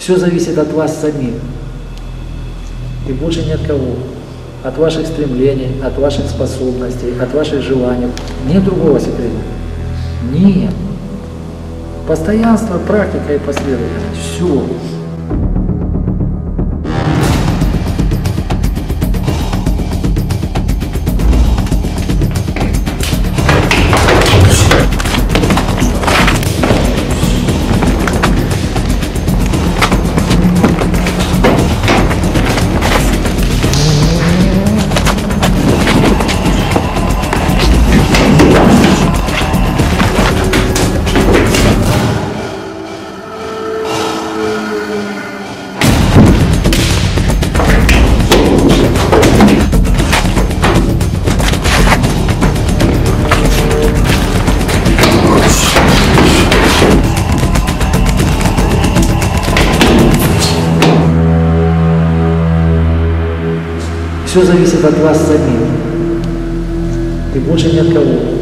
Все зависит от вас самих. И больше ни от кого. От ваших стремлений, от ваших способностей, от ваших желаний. Нет другого секрета. Нет. Постоянство, практика и последовательность. Все. Все зависит от вас самих. И больше ни от кого.